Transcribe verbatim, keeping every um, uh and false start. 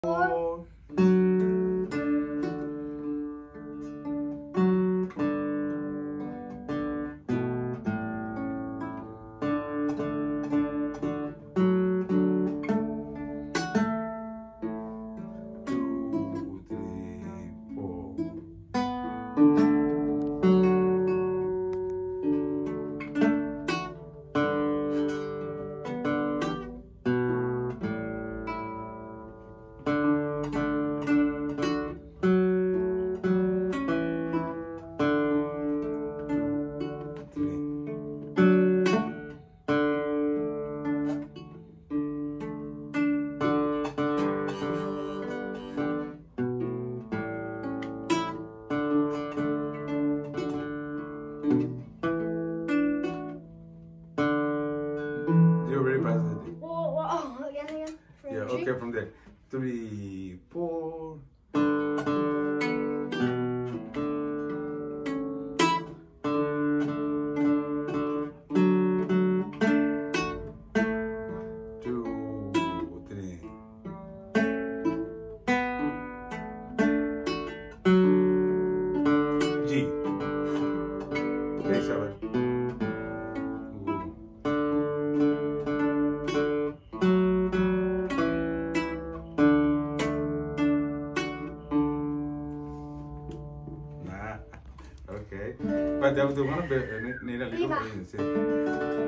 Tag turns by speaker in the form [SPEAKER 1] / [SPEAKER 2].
[SPEAKER 1] four. Yeah, okay, from there. Three, four. Two, three. G. Okay, seven. Okay, but that was the one of the need a little bit.